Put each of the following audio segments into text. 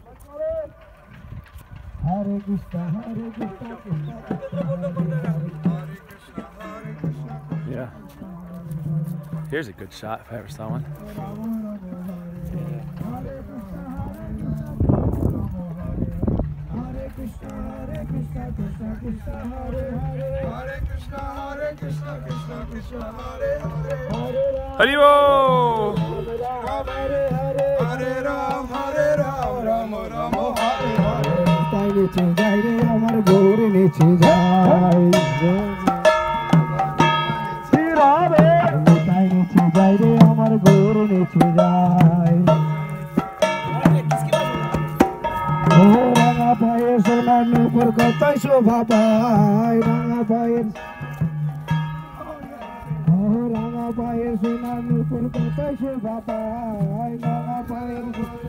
Hare Krishna, Krishna Krishna, Hare Krishna. Yeah. Here's a good shot if I ever saw one. Hare Krishna, Krishna Krishna, Hare Hare. Hare Krishna, Krishna Krishna, Hare Hare. Haribo! Hare Hare, Hare Ram, Ram Ram, Hare Hare. তাই নিচে যাই রে আমার গৌরী নিচে যাই। তাই নিচে যাই রে আমার গৌরী নিচে যাই। ও রাঙা পায়ে সোনার নূপুর কতই শোভা পায়, রাঙা পায়ের রাঙা পায়ের সোনার নূপুর কতই শোভা পায়, রাঙা পায়ের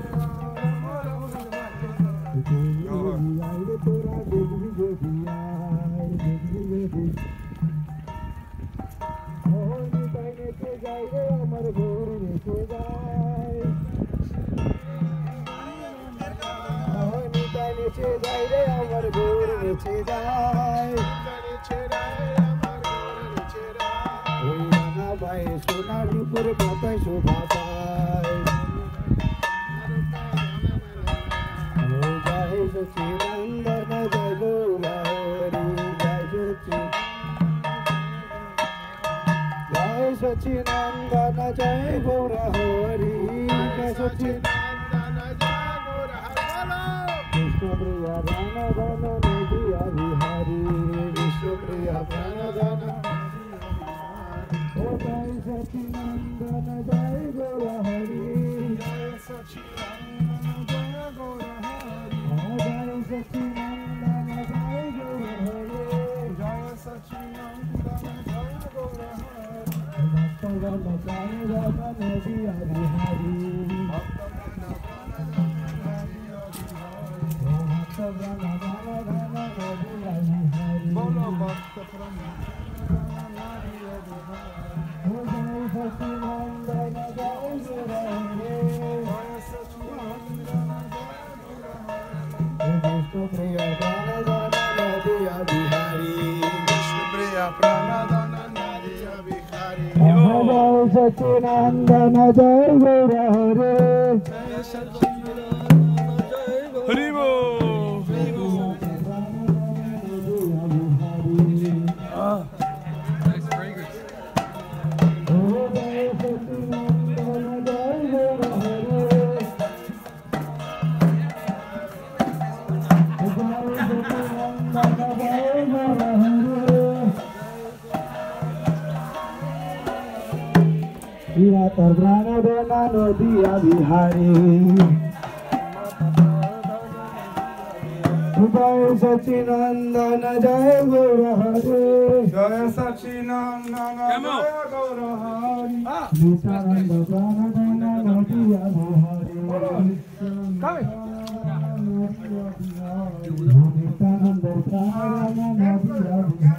তোরা দেখবি যদি দেখবি যদি তাই নেচে যাই রে আমার গৌরী নেচে যায়। তাই নেচে যাই রে আমার গৌরী নেচে যায়। ওই রাঙা পায়ে সোনার নূপুর কতই শোভা পায়। জয় সচিনন্দন জয় গৌরহরি, জয় সচিনন্দন জয় গৌরহরি, জয় সচিনন্দন জয় গৌরহরি। কৃষ্ণ প্রিয়া প্রাণধন নদিয়া বিহারী, কৃষ্ণ প্রিয়া প্রাণধন। ও জয় সচিনন্দন জয় গৌরহরি, জয় সচিনন্দন জয় গৌরহরি। জয় সচিনন্দন জয় গৌরহরি, জয় সচিনন্দন জয় গৌরহরি। ভক্তগণ প্রাণধন নদিয়া বিহারী, बोलो भक्त सचिनंदन जय गुरहरे, विष्णु प्रिय प्राणधन नदिया बिहारी, विष्णु प्रिय प्राणधन नदिया बिहारी। जय सचिनंदन जय गुरहरे, जय सचिनंदन जय हरिबो! प्राणधन नदिया बिहारी, जय सचिनंदन जय गौरहरे, जय सचिनंदन जय गौरहरि। नित्यानंद प्राणधन नदिया बिहारी, नित्यानंद प्राणधन नदिया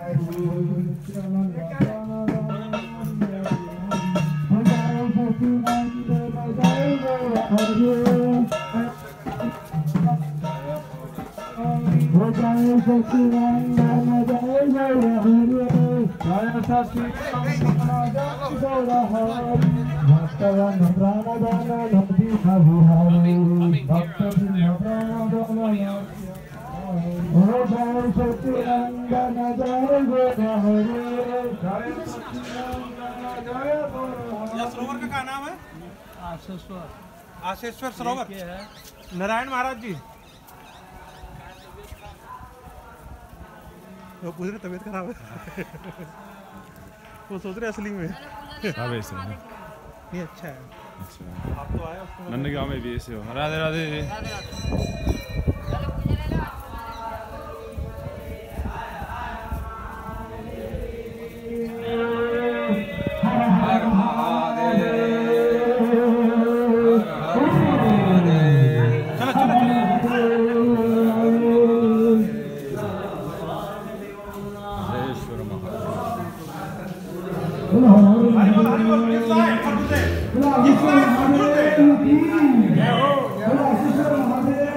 जय सचिनंदन जय गौरहरि, जय सचिनंदन जय गौरहरि। भक्तबंधव प्राणधन नदिया बिहारी, भक्तबंधव प्राणधन। जय सचिनंदन जय गौरहरि, जय सचिनंदन जय गौरहरि। यह सरोवर का क्या नाम है? आशेश्वर। आशेश्वर सरोवर है नारायण महाराज जी। वो पूछ रहे तबीयत खराब है। वो सोच रहे असली में वैसे नहीं अच्छा है। अच्छा, आप तो आए नन्हे गाँव में भी ऐसे हो। राधे राधे। Aslisvara Mahadeva